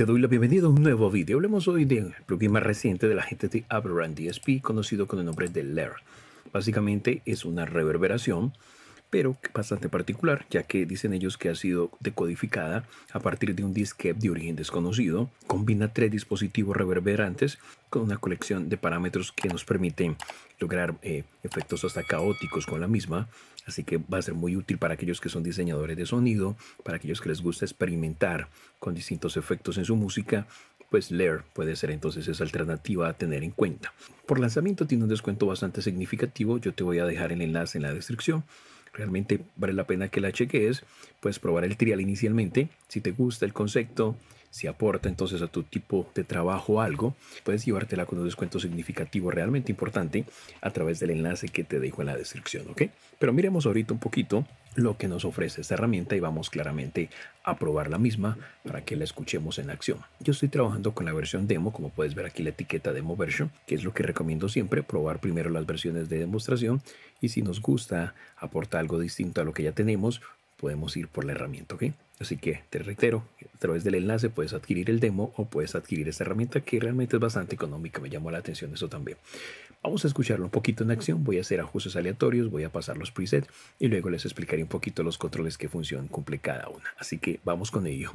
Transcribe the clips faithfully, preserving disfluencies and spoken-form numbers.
Te doy la bienvenida a un nuevo video. Hablemos hoy del plugin más reciente de la gente de Aberrant D S P, conocido con el nombre de Lair. Básicamente es una reverberación, pero bastante particular, ya que dicen ellos que ha sido decodificada a partir de un disquete de origen desconocido. Combina tres dispositivos reverberantes con una colección de parámetros que nos permiten lograr eh, efectos hasta caóticos con la misma. Así que va a ser muy útil para aquellos que son diseñadores de sonido, para aquellos que les gusta experimentar con distintos efectos en su música. Pues Lair puede ser entonces esa alternativa a tener en cuenta. Por lanzamiento tiene un descuento bastante significativo. Yo te voy a dejar el enlace en la descripción. Realmente vale la pena que la cheques. Puedes probar el trial inicialmente. Si te gusta el concepto, si aporta entonces a tu tipo de trabajo algo, puedes llevártela con un descuento significativo realmente importante a través del enlace que te dejo en la descripción, ¿ok? Pero miremos ahorita un poquito lo que nos ofrece esta herramienta y vamos claramente a probar la misma para que la escuchemos en acción. Yo estoy trabajando con la versión demo, como puedes ver aquí la etiqueta demo version, que es lo que recomiendo siempre, probar primero las versiones de demostración y si nos gusta, aporta algo distinto a lo que ya tenemos, podemos ir por la herramienta, ¿ok? Así que te reitero, a través del enlace puedes adquirir el demo o puedes adquirir esta herramienta que realmente es bastante económica, me llamó la atención eso también. Vamos a escucharlo un poquito en acción, voy a hacer ajustes aleatorios, voy a pasar los presets y luego les explicaré un poquito los controles que función cumple cada una. Así que vamos con ello.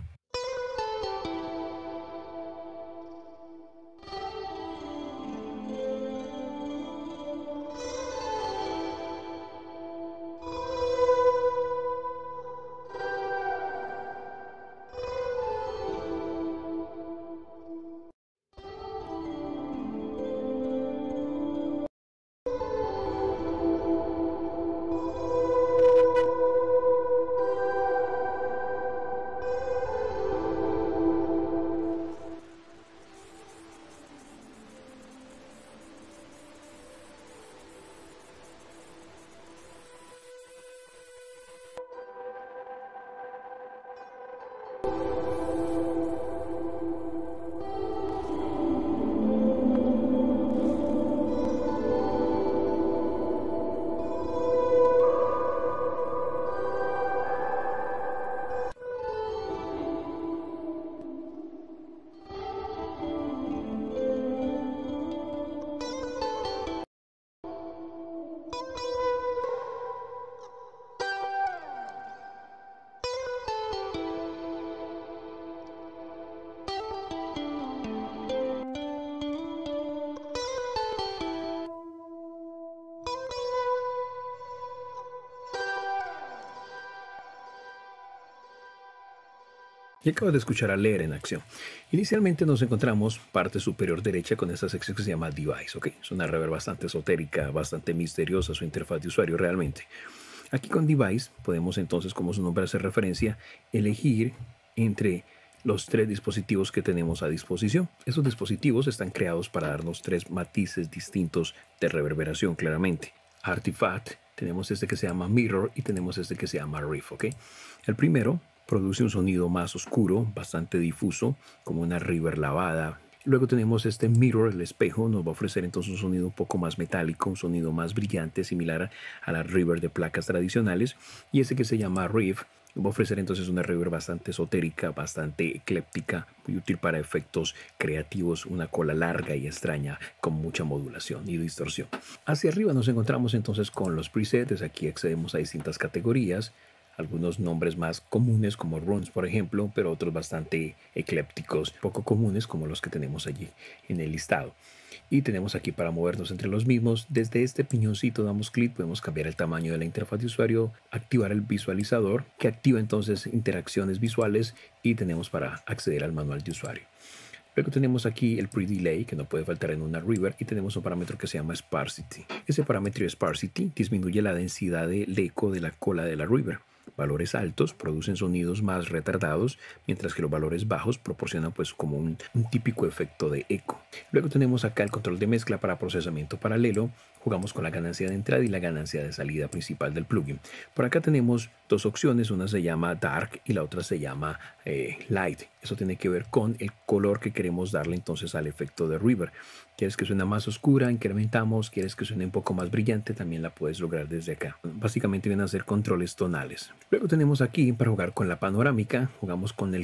Y acabas de escuchar a Lair en acción. Inicialmente nos encontramos parte superior derecha con esta sección que se llama Device, ¿ok? Es una reverb bastante esotérica, bastante misteriosa su interfaz de usuario realmente. Aquí con Device podemos entonces, como su nombre hace referencia, elegir entre los tres dispositivos que tenemos a disposición. Esos dispositivos están creados para darnos tres matices distintos de reverberación claramente. Artifact, tenemos este que se llama Mirror y tenemos este que se llama Riff, ¿ok? El primero produce un sonido más oscuro, bastante difuso, como una reverb lavada. Luego tenemos este Mirror, el espejo, nos va a ofrecer entonces un sonido un poco más metálico, un sonido más brillante, similar a la reverb de placas tradicionales. Y este que se llama Riff va a ofrecer entonces una reverb bastante esotérica, bastante ecléptica, muy útil para efectos creativos, una cola larga y extraña con mucha modulación y distorsión. Hacia arriba nos encontramos entonces con los presets. Aquí accedemos a distintas categorías. Algunos nombres más comunes como runs, por ejemplo, pero otros bastante eclépticos, poco comunes como los que tenemos allí en el listado. Y tenemos aquí para movernos entre los mismos. Desde este piñoncito damos clic, podemos cambiar el tamaño de la interfaz de usuario, activar el visualizador que activa entonces interacciones visuales y tenemos para acceder al manual de usuario. Luego tenemos aquí el pre-delay que no puede faltar en una reverb y tenemos un parámetro que se llama sparsity. Ese parámetro sparsity disminuye la densidad del eco de la cola de la reverb. Valores altos producen sonidos más retardados, mientras que los valores bajos proporcionan pues como un, un típico efecto de eco. Luego tenemos acá el control de mezcla para procesamiento paralelo. Jugamos con la ganancia de entrada y la ganancia de salida principal del plugin. Por acá tenemos dos opciones, una se llama Dark y la otra se llama eh, Light. Eso tiene que ver con el color que queremos darle entonces al efecto de reverb. ¿Quieres que suene más oscura? Incrementamos. ¿Quieres que suene un poco más brillante? También la puedes lograr desde acá. Básicamente vienen a ser controles tonales. Luego tenemos aquí para jugar con la panorámica. Jugamos con el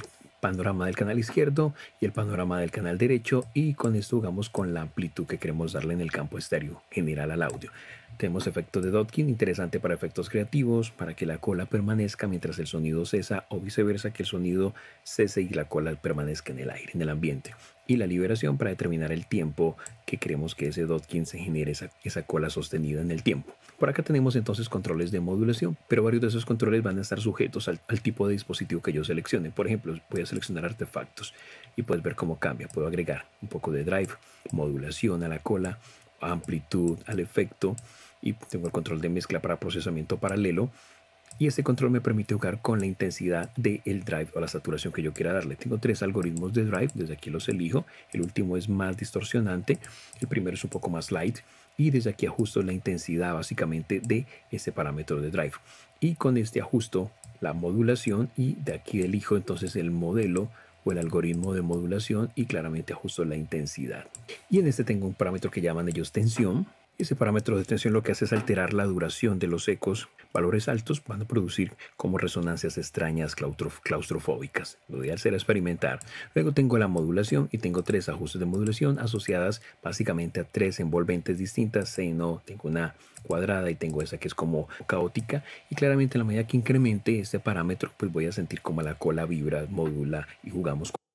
panorama del canal izquierdo y el panorama del canal derecho, y con esto jugamos con la amplitud que queremos darle en el campo estéreo general al audio. Tenemos efecto de Dodkin, interesante para efectos creativos, para que la cola permanezca mientras el sonido cesa, o viceversa, que el sonido cese y la cola permanezca en el aire, en el ambiente. Y la liberación para determinar el tiempo que queremos que ese Dodkin se genere, esa, esa cola sostenida en el tiempo. Por acá tenemos entonces controles de modulación, pero varios de esos controles van a estar sujetos al, al tipo de dispositivo que yo seleccione. Por ejemplo, voy a seleccionar artefactos y puedes ver cómo cambia. Puedo agregar un poco de drive, modulación a la cola, amplitud al efecto, y tengo el control de mezcla para procesamiento paralelo, y este control me permite jugar con la intensidad del drive o la saturación que yo quiera darle. Tengo tres algoritmos de drive, desde aquí los elijo. El último es más distorsionante, el primero es un poco más light, y desde aquí ajusto la intensidad básicamente de este parámetro de drive, y con este ajusto la modulación, y de aquí elijo entonces el modelo o el algoritmo de modulación y claramente ajusto la intensidad. Y en este tengo un parámetro que llaman ellos tensión. Ese parámetro de tensión lo que hace es alterar la duración de los ecos. Valores altos van a producir como resonancias extrañas claustrof claustrofóbicas. Lo ideal será experimentar. Luego tengo la modulación y tengo tres ajustes de modulación asociadas básicamente a tres envolventes distintas. Seno, tengo una cuadrada y tengo esa que es como caótica. Y claramente en la medida que incremente este parámetro, pues voy a sentir como la cola vibra, modula y jugamos con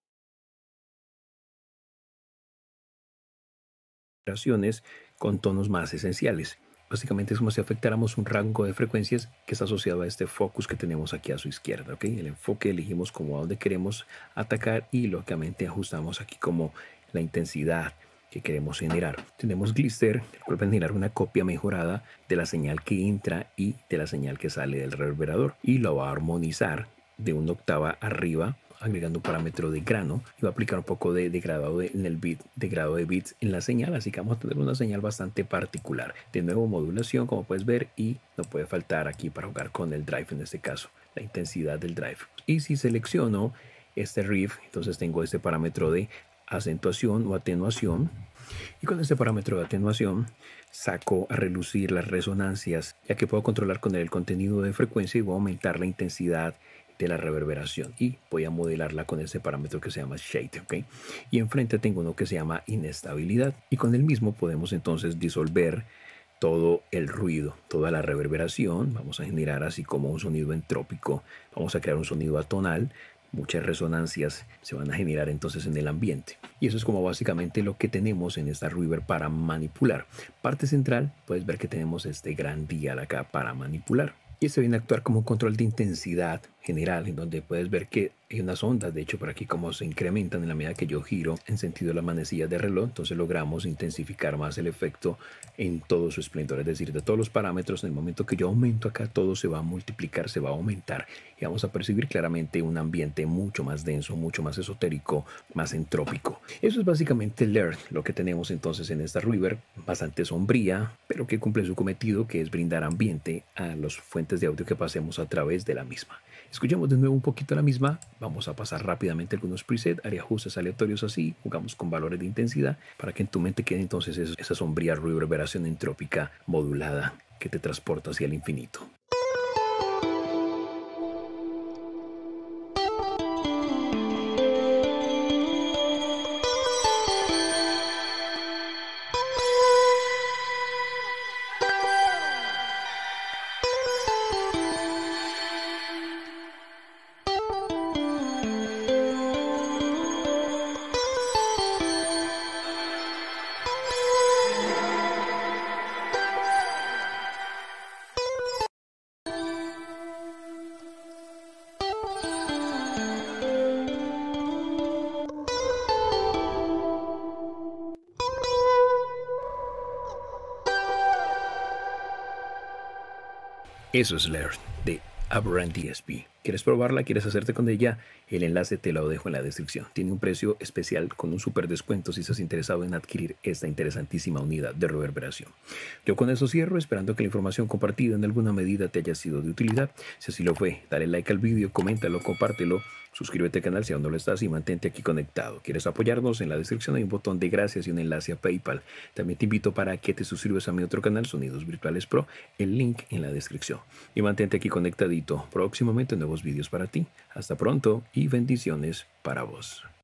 con tonos más esenciales. Básicamente es como si afectáramos un rango de frecuencias que está asociado a este focus que tenemos aquí a su izquierda. ¿Okay? El enfoque elegimos como a donde queremos atacar y lógicamente ajustamos aquí como la intensidad que queremos generar. Tenemos glister, el cual va a generar una copia mejorada de la señal que entra y de la señal que sale del reverberador, y lo va a armonizar de una octava arriba, agregando un parámetro de grano, y va a aplicar un poco de degradado de, en el bit, de grado de bits en la señal, así que vamos a tener una señal bastante particular. De nuevo modulación, como puedes ver, y no puede faltar aquí para jugar con el drive, en este caso la intensidad del drive. Y si selecciono este riff, entonces tengo este parámetro de acentuación o atenuación, y con este parámetro de atenuación saco a relucir las resonancias, ya que puedo controlar con él el contenido de frecuencia y voy a aumentar la intensidad de la reverberación, y voy a modelarla con este parámetro que se llama shade. ¿Okay? Y enfrente tengo uno que se llama inestabilidad, y con el mismo podemos entonces disolver todo el ruido, toda la reverberación. Vamos a generar así como un sonido entrópico, vamos a crear un sonido atonal. Muchas resonancias se van a generar entonces en el ambiente, y eso es como básicamente lo que tenemos en esta reverb para manipular. Parte central, puedes ver que tenemos este gran dial acá para manipular, y este viene a actuar como un control de intensidad general, en donde puedes ver que hay unas ondas, de hecho por aquí, como se incrementan en la medida que yo giro en sentido de las manecillas de reloj. Entonces logramos intensificar más el efecto en todo su esplendor, es decir, de todos los parámetros. En el momento que yo aumento acá, todo se va a multiplicar, se va a aumentar, y vamos a percibir claramente un ambiente mucho más denso, mucho más esotérico, más entrópico. Eso es básicamente el Laird, lo que tenemos entonces en esta reverb, bastante sombría, pero que cumple su cometido, que es brindar ambiente a las fuentes de audio que pasemos a través de la misma. Escuchemos de nuevo un poquito la misma. Vamos a pasar rápidamente algunos presets, haré ajustes aleatorios así, jugamos con valores de intensidad para que en tu mente quede entonces esa sombría reverberación entrópica modulada que te transporta hacia el infinito. Eso es Laird de Aberrant D S P. ¿Quieres probarla? ¿Quieres hacerte con ella? El enlace te lo dejo en la descripción. Tiene un precio especial con un super descuento si estás interesado en adquirir esta interesantísima unidad de reverberación. Yo con eso cierro, esperando que la información compartida en alguna medida te haya sido de utilidad. Si así lo fue, dale like al vídeo, coméntalo, compártelo, suscríbete al canal si aún no lo estás y mantente aquí conectado. ¿Quieres apoyarnos? En la descripción hay un botón de gracias y un enlace a PayPal. También te invito para que te suscribas a mi otro canal, Sonidos Virtuales Pro, el link en la descripción. Y mantente aquí conectadito. Próximamente nuevos nuevos vídeos para ti. Hasta pronto y bendiciones para vos.